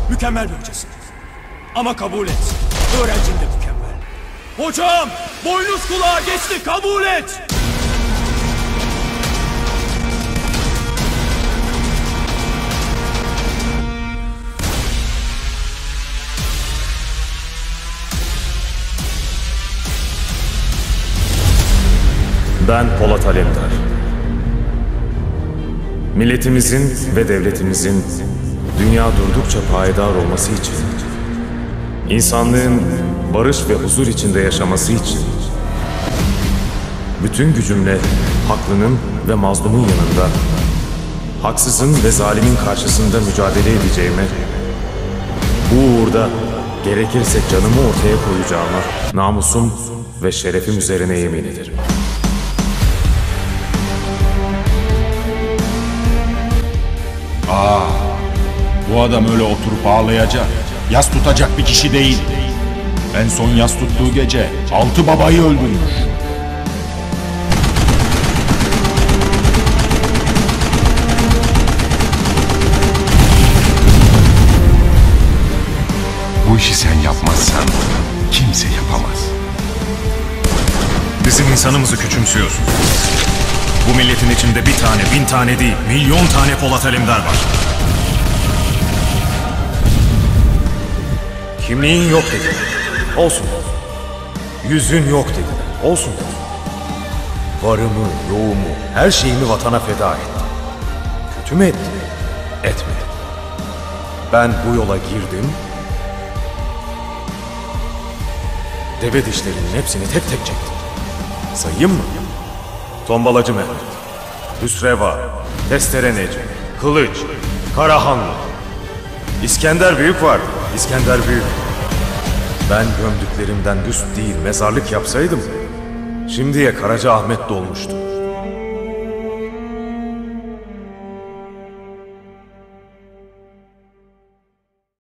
Mükemmel bir hocasın. Ama kabul et. Öğrencin de mükemmel. Hocam! Boynuz kulağa geçti, kabul et! Ben Polat Alemdar. Milletimizin ve devletimizin dünya durdukça payidar olması için, insanlığın barış ve huzur içinde yaşaması için, bütün gücümle haklının ve mazlumun yanında, haksızın ve zalimin karşısında mücadele edeceğime, bu uğurda gerekirse canımı ortaya koyacağıma namusum ve şerefim üzerine yemin ederim. Bu adam öyle oturup ağlayacak, yas tutacak bir kişi değil. En son yas tuttuğu gece 6 babayı öldürmüş. Bu işi sen yapmazsan kimse yapamaz. Bizim insanımızı küçümsüyorsun. Bu milletin içinde bir tane, 1000 tane değil, milyon tane Polat Alemdar var. Kimliğin yok dediler. Olsun. Yüzün yok dediler. Olsun. Varımı, yoğumu, her şeyimi vatana feda ettim. Kötü mü ettim? Etmedim. Ben bu yola girdim. Deve dişlerinin hepsini tek tek çektim. Sayayım mı? Tombalacı Mehmet, Hüsreva, Testere Necmi, Kılıç, Karahanlı. İskender Büyük vardı. İskender Büyük. Ben gömdüklerimden büst değil mezarlık yapsaydım, şimdiye Karaca Ahmet dolmuştu.